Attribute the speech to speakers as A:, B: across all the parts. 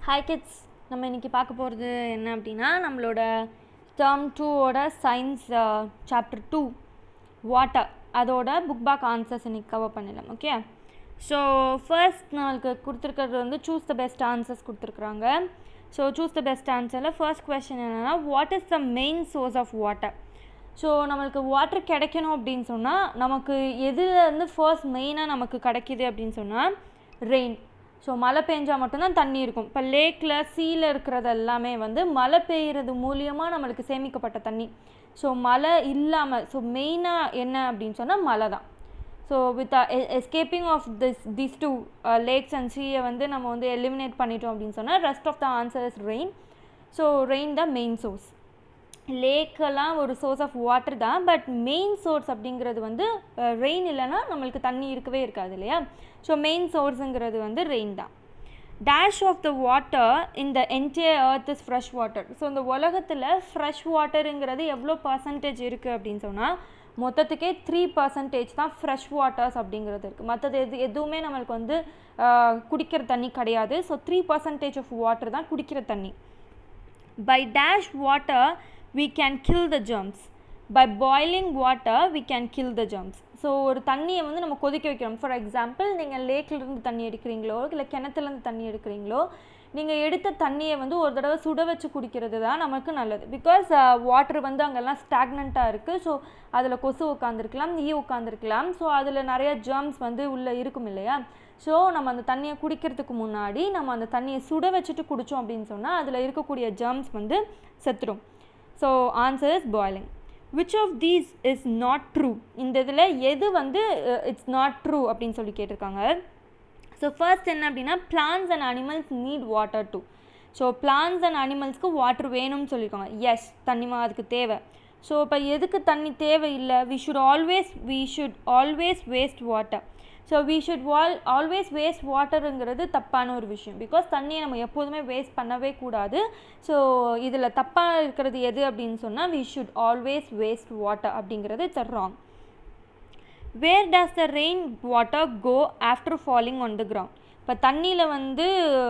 A: Hi kids, நம்ம இன்னைக்கு பார்க்க போகிறது என்ன அப்படின்னா நம்மளோட டேர்ம் 2ஓட சயின்ஸ் சாப்டர் 2 வாட்டர் அதோட புக் பேக் ஆன்சர்ஸ் இன்னைக்கு கவர் பண்ணலாம். ஓகே, ஸோ ஃபர்ஸ்ட் நம்மளுக்கு கொடுத்துருக்கிறது வந்து சூஸ் த பெஸ்ட் ஆன்சர்ஸ் கொடுத்துருக்குறாங்க. ஸோ சூஸ் த பெஸ்ட் ஆன்சரில் ஃபர்ஸ்ட் கொஸ்டின் என்னென்னா what is the main source of water. So நம்மளுக்கு வாட்டர் கிடைக்கணும் அப்படின்னு சொன்னால் நமக்கு எதுலேருந்து ஃபர்ஸ்ட் மெயினாக நமக்கு கிடைக்கிது அப்படின்னு சொன்னால் ரெயின். ஸோ மழை பெஞ்சால் மட்டும்தான் தண்ணி இருக்கும். இப்போ லேக்கில் சீயில் இருக்கிறது எல்லாமே வந்து மழை பெய்கிறது மூலியமாக நம்மளுக்கு சேமிக்கப்பட்ட தண்ணி. ஸோ மழை இல்லாமல் மெயினாக என்ன அப்படின்னு சொன்னால் மழை தான். So with escaping of these two lakes and சீயை வந்து நம்ம வந்து எலிமினேட் பண்ணிட்டோம் அப்படின்னு சொன்னால் rest of the answer is rain. So rain தான் மெயின் சோர்ஸ். லேக்கெல்லாம் ஒரு சோர்ஸ் ஆஃப் வாட்டர் தான், பட் மெயின் சோர்ஸ் அப்படிங்கிறது வந்து ரெயின் இல்லைன்னா நம்மளுக்கு தண்ணி இருக்கவே இருக்காது இல்லையா. ஸோ மெயின் சோர்ஸுங்கிறது வந்து ரெயின் தான். Dash of the water in the entire earth is fresh water. So இந்த உலகத்தில் ஃப்ரெஷ் வாட்டருங்கிறது எவ்வளோ பர்சன்டேஜ் இருக்குது அப்படின்னு சொன்னால் மொத்தத்துக்கே 3% தான் ஃப்ரெஷ் வாட்டர்ஸ் அப்படிங்கிறது இருக்குது. மற்றது எதுவுமே நம்மளுக்கு வந்து குடிக்கிற தண்ணி கிடையாது. ஸோ 3% ஆஃப் வாட்டர் தான் குடிக்கிற தண்ணி. By dash water we can kill the germs. By boiling water we can kill the germs. So ஒரு தண்ணியை வந்து நம்ம கொதிக்க வைக்கிறோம். ஃபார் எக்ஸாம்பிள் நீங்கள் லேக்கிலேருந்து தண்ணி எடுக்கிறீங்களோ இல்லை கிணத்துலேருந்து தண்ணி எடுக்கிறீங்களோ, நீங்கள் எடுத்த தண்ணியை வந்து ஒரு தடவை சுட வச்சு குடிக்கிறது தான் நமக்கு நல்லது. பிகாஸ் வாட்டர் வந்து அங்கெல்லாம் ஸ்டாக்னண்ட்டாக இருக்குது. ஸோ அதில் கொசு உட்காந்துருக்கலாம், ஈ உட்காந்துருக்கலாம். ஸோ அதில் நிறைய ஜெர்ம்ஸ் வந்து உள்ளே இருக்கும் இல்லையா. ஸோ நம்ம அந்த தண்ணியை குடிக்கிறதுக்கு முன்னாடி நம்ம அந்த தண்ணியை சுட வச்சுட்டு குடித்தோம் அப்படின்னு சொன்னால் அதில் இருக்கக்கூடிய ஜெர்ம்ஸ் வந்து செத்துடும். So answer is boiling. Which of these is not true. இந்த இதில் எது வந்து இட்ஸ் நாட் ட்ரூ அப்படின்னு சொல்லி கேட்டிருக்காங்க. ஸோ ஃபர்ஸ்ட் என்ன அப்படின்னா plants and animals need water too. So plants and அனிமல்ஸ்க்கு வாட்டர் வேணும்னு சொல்லியிருக்காங்க. எஸ், தண்ணிமா அதுக்கு தேவை. ஸோ இப்போ எதுக்கு தண்ணி தேவையில்லை, we should always waste water. So we should always waste waterங்கிறது தப்பான ஒரு விஷயம். பிகாஸ் தண்ணியை நம்ம எப்போதுமே வேஸ்ட் பண்ணவே கூடாது. ஸோ இதில் தப்பாக இருக்கிறது எது அப்படின்னு சொன்னால் we should always waste water அப்படிங்கிறது it's wrong. Where does the rain water go after falling on the ground? இப்போ தண்ணியில் வந்து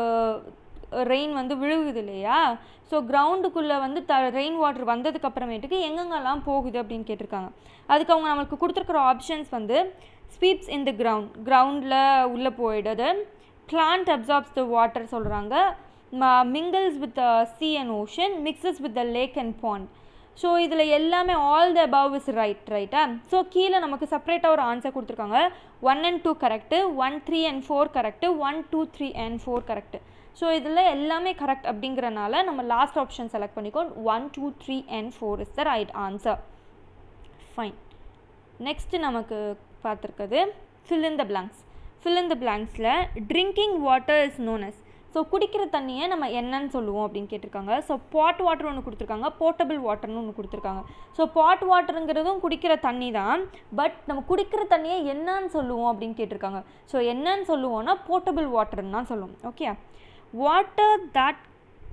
A: ரெயின் வந்து விழுகுது இல்லையா. ஸோ கிரவுண்டுக்குள்ளே வந்து ரெயின் வாட்டர் வந்ததுக்கு அப்புறமேட்டுக்கு எங்கெங்கெல்லாம் போகுது அப்படின்னு கேட்டிருக்காங்க. அதுக்கு அவங்க நம்மளுக்கு கொடுத்துருக்குற ஆப்ஷன்ஸ் வந்து ஸ்வீப்ஸ் இன் த கிரவுண்டில் உள்ளே போயிடுது, பிளான்ட் அப்சார்ப்ஸ் த வாட்டர் சொல்கிறாங்க, mingles with sea and ocean, mixes with the lake and pond. So இதில் எல்லாமே ஆல் த அபவ் இஸ் ரைட்டா. ஸோ கீழே நமக்கு செப்பரேட்டாக ஒரு ஆன்சர் கொடுத்துருக்காங்க. 1 and 2 correct, 1, 3 and 4 correct, 1, 2, 3 and 4 correct. So இதில் எல்லாமே கரெக்ட் அப்படிங்கிறனால நம்ம லாஸ்ட் ஆப்ஷன் செலக்ட் பண்ணிக்கோ. 1, 2, 3 and 4 is the right answer. Fine. Next நமக்கு பார்த்துருக்குது fill in the blanks. fill in the blanksல drinking water is known as. So குடிக்கிற தண்ணியை நம்ம என்னன்னு சொல்லுவோம் அப்படின்னு கேட்டிருக்காங்க. ஸோ பாட் வாட்டர் ஒன்று கொடுத்துருக்காங்க, போர்ட்டபிள் வாட்டர்னு ஒன்று கொடுத்துருக்காங்க. ஸோ பாட் வாட்டருங்கிறதும் குடிக்கிற தண்ணி தான், பட் நம்ம குடிக்கிற தண்ணியை என்னன்னு சொல்லுவோம் அப்படின்னு கேட்டிருக்காங்க. ஸோ என்னன்னு சொல்லுவோம்னா போர்ட்டபிள் வாட்டர்னு தான் சொல்லுவோம். Okay, water that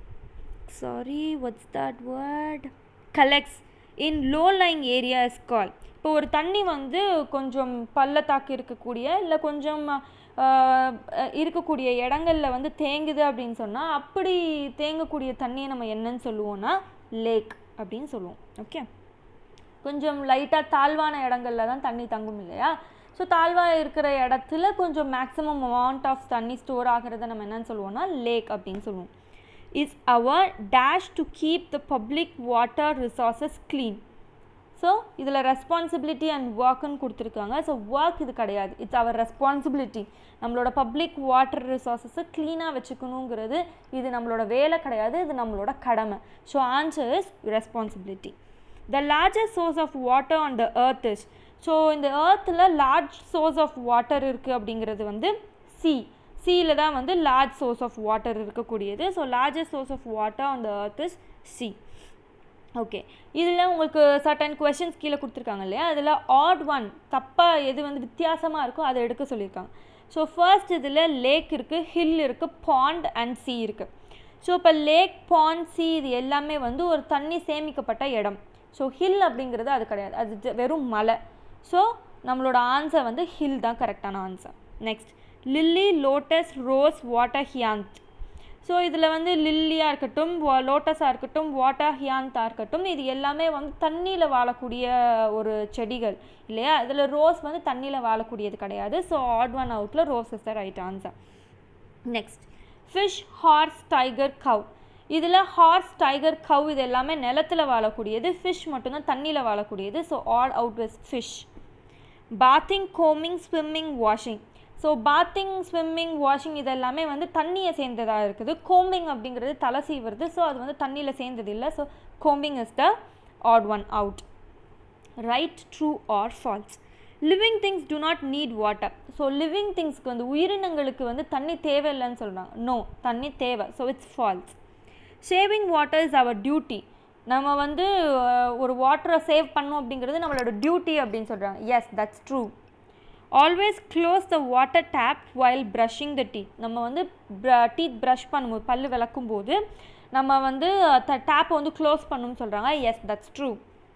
A: what's that word collects in low lying area is called. இப்போ ஒரு தண்ணி வந்து கொஞ்சம் பள்ளத்தாக்கு இருக்கக்கூடிய இல்லை கொஞ்சம் இருக்கக்கூடிய இடங்களில் வந்து தேங்குது அப்படின்னு சொன்னால் அப்படி தேங்கக்கூடிய தண்ணியை நம்ம என்னன்னு சொல்லுவோம்னா லேக் அப்படின்னு சொல்லுவோம். ஓகே, கொஞ்சம் லைட்டாக தாழ்வான இடங்களில் தான் தண்ணி தங்கும் இல்லையா. ஸோ தாழ்வாக இருக்கிற இடத்துல கொஞ்சம் மேக்ஸிமம் அமௌண்ட் ஆஃப் தண்ணி ஸ்டோர் ஆகிறத நம்ம என்னன்னு சொல்லுவோம்னா லேக் அப்படின்னு சொல்லுவோம். Is our dash to keep the public water resources clean. So இதில் ரெஸ்பான்சிபிலிட்டி அண்ட் ஒர்க்குன்னு கொடுத்துருக்காங்க. ஸோ ஒர்க் இது கிடையாது, இட்ஸ் அவர் ரெஸ்பான்சிபிலிட்டி. நம்மளோட பப்ளிக் வாட்டர் ரிசோர்ஸஸை க்ளீனாக வச்சுக்கணுங்கிறது இது நம்மளோட வேலை கிடையாது, இது நம்மளோட கடமை. So answer is responsibility. The largest source of water on the earth is. So இந்த எர்த்தில் லார்ஜ் சோர்ஸ் ஆஃப் வாட்டர் இருக்குது அப்படிங்கிறது வந்து சீயில் தான் வந்து லார்ஜ் சோர்ஸ் ஆஃப் வாட்டர் இருக்கக்கூடியது. So largest source of water on the earth is sea. Okay, இதில் உங்களுக்கு சர்டன் கொஷின்ஸ் கீழே கொடுத்துருக்காங்க இல்லையா. அதில் ஆட் ஒன் தப்பாக எது வந்து வித்தியாசமாக இருக்கோ அதை எடுக்க சொல்லியிருக்காங்க. ஸோ ஃபர்ஸ்ட் இதில் லேக் இருக்குது, ஹில் இருக்குது, பாண்ட் அண்ட் சி இருக்குது. ஸோ இப்போ லேக், பாண்ட், சி இது எல்லாமே வந்து ஒரு தண்ணி சேமிக்கப்பட்ட இடம். ஸோ ஹில் அப்படிங்கிறது அது கிடையாது, அது வெறும் மலை. ஸோ நம்மளோட ஆன்சர் வந்து ஹில் தான் கரெக்டான answer. Next lily, lotus, rose, water, hyacinth. So இதில் வந்து லில்லியாக இருக்கட்டும், லோட்டஸாக இருக்கட்டும், வாட்டர் ஹியான்த்தாக இருக்கட்டும், இது எல்லாமே வந்து தண்ணியில் வாழக்கூடிய ஒரு செடிகள் இல்லையா. இதில் ரோஸ் வந்து தண்ணியில் வாழக்கூடியது கிடையாது. ஸோ ஆட் ஒன் அவுட்டில் rose is the right answer. Next fish, horse, tiger, cow. இதில் ஹார்ஸ், டைகர், கவ் இது எல்லாமே நிலத்தில் வாழக்கூடியது. ஃபிஷ் மட்டும்தான் தண்ணியில் வாழக்கூடியது. So odd out with fish. Bathing, கோமிங், swimming, washing. So bathing, swimming, washing இது எல்லாமே வந்து தண்ணியை சேர்ந்ததாக இருக்குது. கோம்பிங் அப்படிங்கிறது தலை சீவுறது. ஸோ அது வந்து தண்ணியில் சேர்ந்தது இல்லை. So combing is the odd one out. Right, true or false. Living things do not need water. So living திங்ஸ்க்கு வந்து உயிரினங்களுக்கு வந்து தண்ணி தேவையில்லைன்னு சொல்கிறாங்க. நோ, தண்ணி தேவை. So it's false. Saving water is our duty. நம்ம வந்து ஒரு வாட்டரை சேவ் பண்ணோம் அப்படிங்கிறது நம்மளோட டியூட்டி அப்படின்னு சொல்கிறாங்க. Yes, that's true. Always close the water tap while brushing the teeth. நம்ம வந்து டீத் ப்ரஷ் பண்ணும்போது, பல் விளக்கும் போது நம்ம வந்து டேப்பை வந்து க்ளோஸ் பண்ணணும்னு சொல்கிறாங்க. Yes, that's true.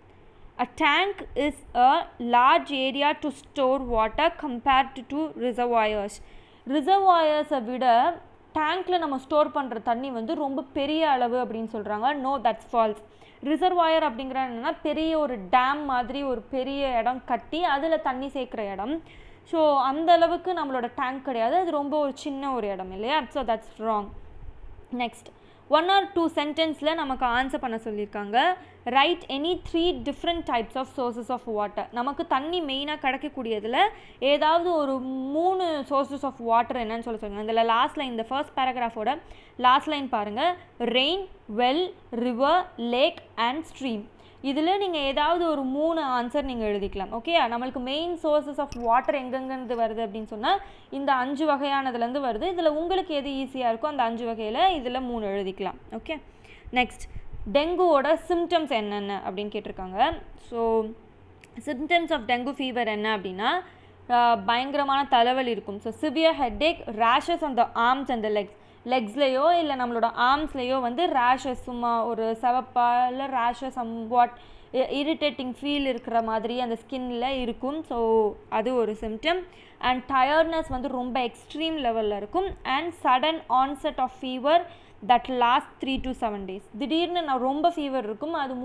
A: A tank is a large area to store water compared to reservoirs. ரிசர்வாயர்ஸை விட டேங்க்கில் நம்ம ஸ்டோர் பண்ணுற தண்ணி வந்து ரொம்ப பெரிய அளவு அப்படின்னு சொல்கிறாங்க. No, that's falls. ரிசர்வாயர் அப்படிங்கிற என்னென்னா பெரிய ஒரு டேம் மாதிரி ஒரு பெரிய இடம் கட்டி அதில் தண்ணி சேர்க்குற இடம். ஸோ அந்த அளவுக்கு நம்மளோட டேங்க் கிடையாது. அது ரொம்ப ஒரு சின்ன ஒரு இடம் இல்லையா. So that's wrong. Next 1 or 2 சென்டென்ஸில் நமக்கு ஆன்சர் பண்ண சொல்லியிருக்காங்க. Write any 3 different types of sources of water. நமக்கு தண்ணி மெயினாக கிடைக்கக்கூடியதில் ஏதாவது ஒரு 3 சோர்ஸஸ் ஆஃப் வாட்டர் என்னன்னு சொல்லுவாங்க. இதில் லாஸ்ட் லைன், இந்த ஃபர்ஸ்ட் பேராகிராஃபோட லாஸ்ட் லைன் பாருங்கள். Rain, well, river, lake and stream. இதில் நீங்கள் ஏதாவது ஒரு 3 ஆன்சர் நீங்கள் எழுதிக்கலாம். ஓகே, நம்மளுக்கு மெயின் சோர்ஸஸ் ஆஃப் வாட்டர் எங்கெங்கேருந்து வருது அப்படின்னு சொன்னால் இந்த 5 வகையானதுலேருந்து வருது. இதில் உங்களுக்கு எது ஈஸியாக இருக்கோ அந்த 5 வகையில் இதில் 3 எழுதிக்கலாம். ஓகே, நெக்ஸ்ட் டெங்குவோட சிம்டம்ஸ் என்னென்ன அப்படின்னு கேட்டிருக்காங்க. So symptoms of dengue fever என்ன அப்படின்னா பயங்கரமான தலைவலி இருக்கும். So severe headache, rashes on the arms and the legs. லெக்ஸ்லேயோ இல்லை நம்மளோட ஆர்ம்ஸ்லேயோ வந்து ரேஷஸ், சும்மா ஒரு செவப்பா இல்லை ரேஷஸ் சம்வாட் இரிட்டேட்டிங் ஃபீல் இருக்கிற மாதிரி அந்த ஸ்கின்னில் இருக்கும். ஸோ அது ஒரு சிம்டம். அண்ட் டயர்ட்னஸ் வந்து ரொம்ப எக்ஸ்ட்ரீம் லெவலில் இருக்கும். And sudden onset of fever that last 3 to 7 days. திடீர்னு ரொம்ப ஃபீவர் இருக்கும். அது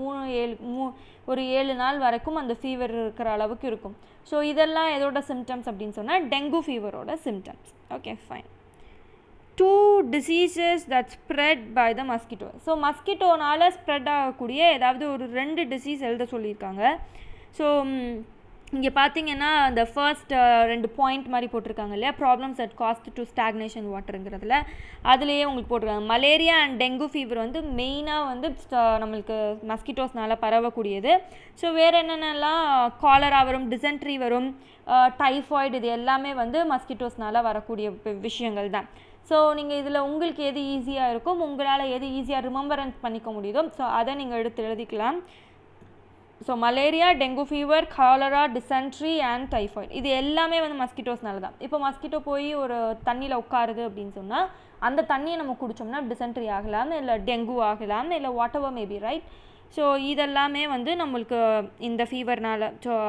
A: 7 நாள் வரைக்கும் அந்த ஃபீவர் இருக்கிற அளவுக்கு இருக்கும். ஸோ இதெல்லாம் எதோட சிம்டம்ஸ் அப்படின்னு சொன்னால் டெங்கு ஃபீவரோட symptoms. Okay, fine. 2 diseases that spread by the mosquito. So மஸ்கிட்டோனால் ஸ்ப்ரெட் ஆகக்கூடிய ஏதாவது ஒரு 2 டிசீஸ் எழுத சொல்லியிருக்காங்க. ஸோ இங்கே பார்த்தீங்கன்னா அந்த ஃபர்ஸ்ட் 2 பாயிண்ட் மாதிரி போட்டிருக்காங்க இல்லையா, problems at caused to stagnation வாட்டருங்கிறதுல அதுலேயே உங்களுக்கு போட்டிருக்காங்க. மலேரியா அண்ட் டெங்கு ஃபீவர் வந்து மெயினாக வந்து நம்மளுக்கு மஸ்கிட்டோஸ்னால் பரவக்கூடியது. ஸோ வேறு என்னென்னலாம் காலரா வரும், டிசென்ட்ரி வரும், டைஃபாய்டு, இது எல்லாமே வந்து மஸ்கிட்டோஸ்னால் வரக்கூடிய விஷயங்கள் தான். ஸோ நீங்கள் இதில் உங்களுக்கு எது ஈஸியாக இருக்கும், உங்களால் எது ஈஸியாக ரிமெம்பரன்ஸ் பண்ணிக்க முடியுதோ ஸோ அதை நீங்கள் எடுத்து எழுதிக்கலாம். So malaria, dengue fever, cholera, dysentery and typhoid இது எல்லாமே வந்து மஸ்கிட்டோஸ்னால தான். இப்போ மஸ்கிட்டோ போய் ஒரு தண்ணியில் உட்காருது அப்படின்னு சொன்னால் அந்த தண்ணியை நம்ம குடித்தோம்னா டிசென்ட்ரி ஆகலாம், இல்லை டெங்கு ஆகலாம், இல்லை whatever maybe, right. So இதெல்லாமே வந்து நம்மளுக்கு இந்த ஃபீவர்னால்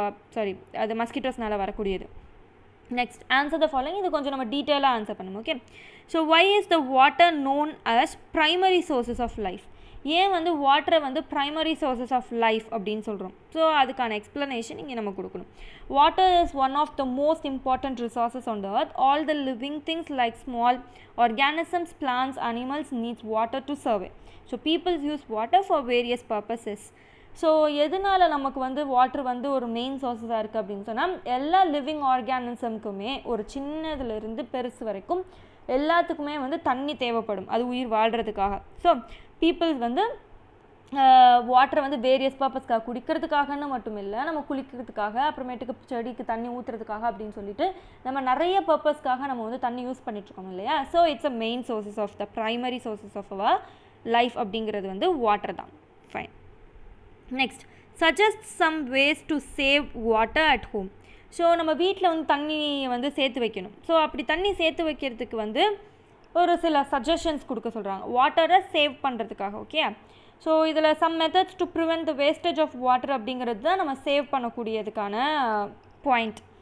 A: அது மஸ்கிட்டோஸ்னால் வரக்கூடியது. Next answer the following. இது கொஞ்சம் நம்ம டீட்டெயிலாக ஆன்சர் பண்ணணும். Okay, so why is the water known as primary sources of life. ஏன் வந்து வாட்டரை வந்து ப்ரைமரி சோர்ஸஸ் ஆஃப் லைஃப் அப்படின்னு சொல்கிறோம். ஸோ அதுக்கான எக்ஸ்ப்ளனேஷன் இங்கே நம்ம கொடுக்கணும். Water is one of the most important resources on the earth. All the living things like small organisms, plants, animals needs water to survive. So peoples use water for various purposes. So எதனால் நமக்கு வந்து water வந்து ஒரு main சோர்ஸஸாக இருக்குது அப்படின்னு சொன்னால் எல்லா living ஆர்கானிசம்க்குமே ஒரு சின்னதுலேருந்து பெருசு வரைக்கும் எல்லாத்துக்குமே வந்து தண்ணி தேவைப்படும், அது உயிர் வாழ்கிறதுக்காக. ஸோ பீப்புள்ஸ் வந்து வாட்டரை வந்து வேரியஸ் பர்பஸ்க்காக, குடிக்கிறதுக்காகன்னு மட்டும் இல்லை, நம்ம குளிக்கிறதுக்காக, அப்புறமேட்டுக்கு செடிக்கு தண்ணி ஊற்றுறதுக்காக அப்படின்னு சொல்லிட்டு நம்ம நிறைய பர்பஸ்க்காக நம்ம வந்து தண்ணி யூஸ் பண்ணிகிட்ருக்கோம் இல்லையா. So it's a main sources of the primary sources of our life அப்படிங்கிறது வந்து வாட்டர் தான். Fine. Next suggest some ways to save water at home. So நம்ம வீட்டில் வந்து தண்ணி வந்து சேர்த்து வைக்கணும். ஸோ அப்படி தண்ணி சேர்த்து வைக்கிறதுக்கு வந்து ஒரு சில சஜஷன்ஸ் கொடுக்க சொல்கிறாங்க வாட்டரை சேவ் பண்ணுறதுக்காக. ஓகே, ஸோ இதில் some methods to prevent the wastage of water அப்படிங்கிறது தான் நம்ம சேவ் பண்ணக்கூடியதுக்கான point.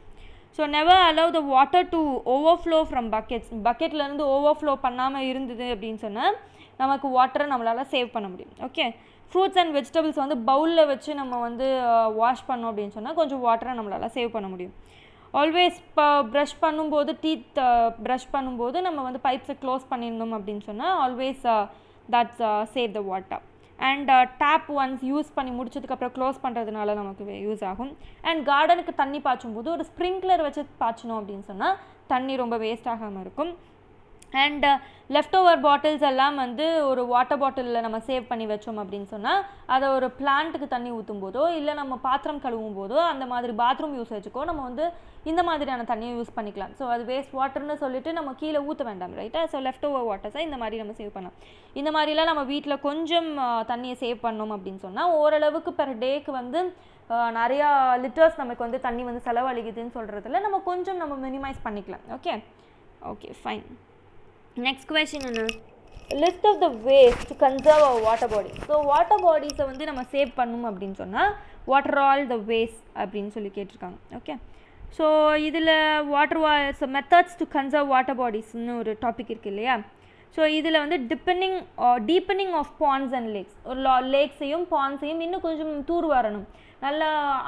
A: So never allow the water to overflow from buckets. பக்கெட்லேருந்து ஓவர்ஃப்ளோ பண்ணாமல் இருந்தது அப்படின்னு சொன்னால் நமக்கு வாட்டரை நம்மளால் சேவ் பண்ண முடியும். ஓகே, ஃப்ரூட்ஸ் அண்ட் வெஜிடபிள்ஸ் வந்து பவுலில் வச்சு நம்ம வந்து வாஷ் பண்ணோம் அப்படின்னு சொன்னால் கொஞ்சம் வாட்டரை நம்மளால் சேவ் பண்ண முடியும். ஆல்வேஸ் இப்போ ப்ரஷ் பண்ணும்போது டீத் ப்ரஷ் பண்ணும்போது நம்ம வந்து பைப்ஸை க்ளோஸ் பண்ணியிருந்தோம் அப்படின்னு சொன்னால் always that's save the water. And tap once use பண்ணி முடிச்சதுக்கப்புறம் க்ளோஸ் பண்ணுறதுனால நமக்கு யூஸ் ஆகும். அண்ட் கார்டனுக்கு தண்ணி பாய்ச்சும் போது ஒரு ஸ்ப்ரிங்க்லர் வச்சு பாய்ச்சணும் அப்படின்னு சொன்னால் தண்ணி ரொம்ப வேஸ்ட் ஆகாமல் இருக்கும். அண்ட் லெஃப்ட் ஓவர் பாட்டில்ஸ் எல்லாம் வந்து ஒரு வாட்டர் பாட்டிலில் நம்ம சேவ் பண்ணி வச்சோம் அப்படின்னு சொன்னால் அதை ஒரு பிளான்ட்டுக்கு தண்ணி ஊற்றும் போதோ இல்லை நம்ம பாத்திரம் கழுவும் போதோ அந்த மாதிரி பாத்ரூம் யூசேஜுக்கோ நம்ம வந்து இந்த மாதிரியான தண்ணியை யூஸ் பண்ணிக்கலாம். ஸோ அது வேஸ்ட் வாட்டர்னு சொல்லிட்டு நம்ம கீழே ஊற்ற வேண்டாம், ரைட்டா? ஸோ லெஃப்ட் ஓவர் வாட்டர்ஸை இந்த மாதிரி நம்ம சேவ் பண்ணலாம். இந்த மாதிரிலாம் நம்ம வீட்டில் கொஞ்சம் தண்ணியை சேவ் பண்ணோம் அப்படின்னு சொன்னால் ஓரளவுக்கு பெர் டேக்கு வந்து நிறையா லிட்டர்ஸ் நமக்கு வந்து தண்ணி வந்து செலவழிக்குதுன்னு சொல்கிறதுல நம்ம கொஞ்சம் நம்ம மினிமைஸ் பண்ணிக்கலாம். Okay okay fine. Next question என்ன, list of the ways to conserve our water body. So water பாடிஸை வந்து நம்ம சேவ் பண்ணணும் அப்படின்னு சொன்னால் what are all the ways அப்படின்னு சொல்லி கேட்டிருக்காங்க. ஓகே, ஸோ இதில் மெத்தட்ஸ் டு கன்சர்வ் வாட்டர் பாடிஸ்ன்னு ஒரு டாபிக் இருக்குது இல்லையா? ஸோ இதில் வந்து deepening of ponds and lakes, ஒரு லேக்ஸையும் பாண்ட்ஸையும் இன்னும் கொஞ்சம் தூர் வரணும், நல்லா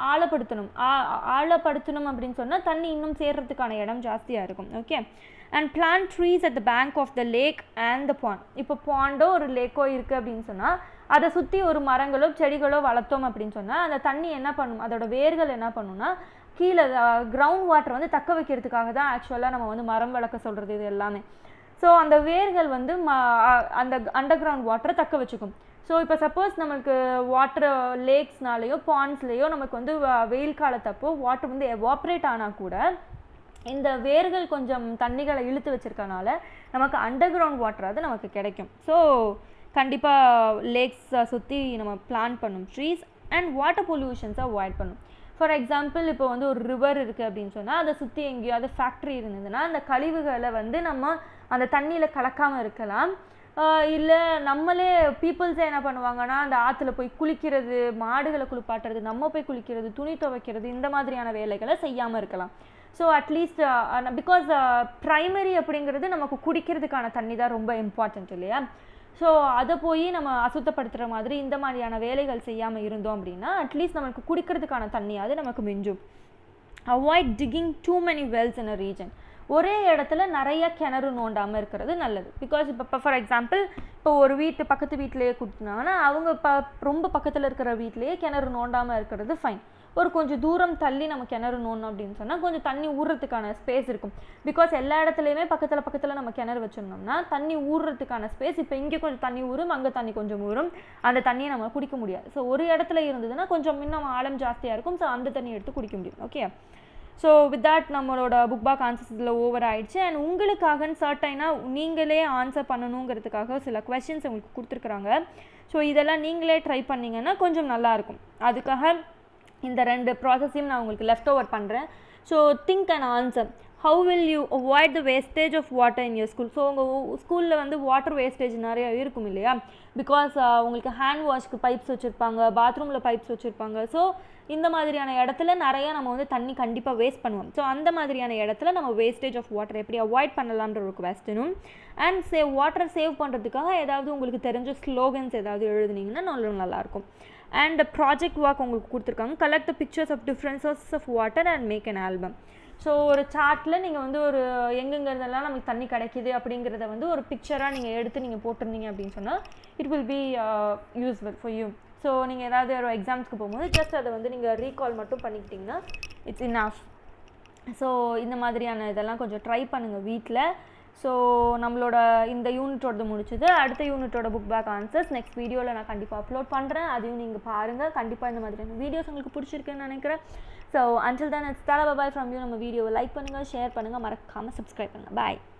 A: ஆழப்படுத்தணும் அப்படின்னு சொன்னால் தண்ணி இன்னும் சேர்றதுக்கான இடம் ஜாஸ்தியாக இருக்கும். Okay, and plant trees at the bank of the lake and the pond. இப்போ பாண்டோ ஒரு லேக்கோ இருக்குது அப்படின்னு சொன்னால் அதை சுற்றி ஒரு மரங்களோ செடிகளோ வளர்த்தோம் அப்படின்னு சொன்னால் அந்த தண்ணி என்ன பண்ணும், அதோட வேர்கள் என்ன பண்ணுன்னா கீழே கிரவுண்ட் வாட்டர் வந்து தக்க வைக்கிறதுக்காக தான் ஆக்சுவலாக நம்ம வந்து மரம் வளர்க்க சொல்கிறது இது எல்லாமே. ஸோ அந்த வேர்கள் வந்து அந்த அண்டர் கிரவுண்ட் வாட்டரை தக்க வச்சுக்கும். ஸோ இப்போ சப்போஸ் நம்மளுக்கு வாட்டர் லேக்ஸ்னாலேயோ பாண்ட்ஸ்லேயோ நமக்கு வந்து வெயில் காலத்தப்போ வாட்டர் வந்து எவாப்ரேட் ஆனால் கூட இந்த வேர்கள் கொஞ்சம் தண்ணிகளை இழுத்து வச்சிருக்கனால நமக்கு அண்டர் கிரவுண்ட் வாட்டர் அது நமக்கு கிடைக்கும். ஸோ கண்டிப்பாக லேக்ஸை சுற்றி நம்ம பிளான் பண்ணும் ட்ரீஸ் அண்ட் வாட்டர் பொல்யூஷன்ஸை அவாய்ட் பண்ணும். ஃபார் எக்ஸாம்பிள் இப்போ வந்து ஒரு ரிவர் இருக்குது அப்படின்னு சொன்னால் அதை சுற்றி எங்கேயாவது ஃபேக்ட்ரி இருந்ததுன்னா அந்த கழிவுகளை வந்து நம்ம அந்த தண்ணியில் கலக்காமல் இருக்கலாம். இல்லை நம்மளே பீப்புள்ஸே என்ன பண்ணுவாங்கன்னா அந்த ஆற்றுல போய் குளிக்கிறது, மாடுகளை குளிப்பாட்டுறது, நம்ம போய் குளிக்கிறது, துணி துவைக்கிறது, இந்த மாதிரியான வேலைகளை செய்யாமல் இருக்கலாம். ஸோ அட்லீஸ்ட் பிகாஸ் ப்ரைமரி அப்படிங்கிறது நமக்கு குடிக்கிறதுக்கான தண்ணி தான் ரொம்ப இம்பார்ட்டன்ட் இல்லையா? ஸோ அதை போய் நம்ம அசுத்தப்படுத்துகிற மாதிரி இந்த மாதிரியான வேலைகள் செய்யாமல் இருந்தோம் அப்படின்னா அட்லீஸ்ட் நமக்கு குடிக்கிறதுக்கான தண்ணியாவது நமக்கு மிஞ்சும். Avoid digging too many wells in a region. ஒரே இடத்துல நிறைய கிணறு நோண்டாமல் இருக்கிறது நல்லது. பிகாஸ் இப்போ ஃபார் எக்ஸாம்பிள் இப்போ ஒரு பக்கத்து வீட்டிலேயே கொடுத்தாங்கன்னா அவங்க ரொம்ப பக்கத்தில் இருக்கிற வீட்லேயே கிணறு நோண்டாமல் இருக்கிறது ஃபைன். ஒரு கொஞ்சம் தூரம் தள்ளி நம்ம கிணறு நோண்டணும் அப்படின்னு சொன்னால் கொஞ்சம் தண்ணி ஊறுறதுக்கான ஸ்பேஸ் இருக்கும். பிகாஸ் எல்லா இடத்துலையுமே பக்கத்தில் நம்ம கிணறு வச்சுருந்தோம்னா தண்ணி ஊறுறதுக்கான ஸ்பேஸ், இப்போ இங்கே கொஞ்சம் தண்ணி ஊறும், அங்கே தண்ணி கொஞ்சம் ஊறும், அந்த தண்ணியை நம்ம குடிக்க முடியாது. ஸோ ஒரு இடத்துல இருந்ததுன்னா கொஞ்சம் இன்னும் ஆழம் ஜாஸ்தியாக இருக்கும். ஸோ அந்த தண்ணி எடுத்து குடிக்க முடியும். ஓகே, ஸோ வித் தட் நம்மளோட புக் பேக் ஆன்சர்ஸ் இதில் ஓவர் ஆகிடுச்சு. அண்ட் உங்களுக்காக சர்டைனாக நீங்களே ஆன்சர் பண்ணணுங்கிறதுக்காக சில கொஸ்டின்ஸ் உங்களுக்கு கொடுத்துருக்குறாங்க. ஸோ இதெல்லாம் நீங்களே ட்ரை பண்ணிங்கன்னா கொஞ்சம் நல்லாயிருக்கும். அதுக்காக இந்த 2 ப்ராசஸையும் நான் உங்களுக்கு லெஃப்ட் ஓவர் பண்ணுறேன். So think and answer. How will you avoid the wastage of water in your school? So உங்கள் ஸ்கூலில் வந்து வாட்டர் வேஸ்டேஜ் நிறைய இருக்கும் இல்லையா? பிகாஸ் உங்களுக்கு ஹேண்ட் வாஷ்க்கு பைப்ஸ் வச்சுருப்பாங்க, பாத்ரூமில் பைப்ஸ் வச்சுருப்பாங்க. ஸோ இந்த மாதிரியான இடத்துல நிறையா நம்ம வந்து தண்ணி கண்டிப்பாக வேஸ்ட் பண்ணுவோம். ஸோ அந்த மாதிரியான இடத்துல நம்ம வேஸ்டேஜ் ஆஃப் வாட்டர் எப்படி அவாய்ட் பண்ணலான்ற ஒரு கொஸ்டினும் அண்ட் வாட்டரை சேவ் பண்ணுறதுக்காக ஏதாவது உங்களுக்கு தெரிஞ்ச ஸ்லோகன்ஸ் ஏதாவது எழுதுனீங்கன்னா நல்லாயிருக்கும். அண்ட் ப்ராஜெக்ட் ஒர்க் உங்களுக்கு கொடுத்துருக்காங்க. Collect the pictures of different sources of water and make an album. So ஒரு சார்ட்டில் நீங்கள் வந்து ஒரு எங்கெங்கிறதெல்லாம் நமக்கு தண்ணி கிடைக்கிது அப்படிங்கிறத வந்து ஒரு பிக்சராக நீங்கள் எடுத்து நீங்கள் போட்டிருந்தீங்க அப்படின்னு சொன்னால் it will be useful for you. So நீங்கள் ஏதாவது ஒரு எக்ஸாம்ஸ்க்கு போகும்போது ஜஸ்ட் அதை வந்து நீங்கள் ரீகால் மட்டும் பண்ணிக்கிட்டிங்கன்னா இட்ஸ் இனஃப். ஸோ இந்த மாதிரியான இதெல்லாம் கொஞ்சம் ட்ரை பண்ணுங்கள் வீட்டில். ஸோ நம்மளோட இந்த யூனிட்டோட முடிச்சது. அடுத்த யூனிட்டோட புக் பேக் ஆன்சர்ஸ் நெக்ஸ்ட் வீடியோவில் நான் கண்டிப்பாக அப்லோட் பண்ணுறேன். அதையும் நீங்கள் பாருங்கள். கண்டிப்பாக இந்த மாதிரியான வீடியோஸ் உங்களுக்கு பிடிச்சிருக்குன்னு நினைக்கிறேன். So until then it's tata bye from you. நம்ம வீடியோவை லைக் பண்ணுங்கள், ஷேர் பண்ணுங்கள், மறக்காமல் சப்ஸ்கிரைப் பண்ணுங்கள். பாய்.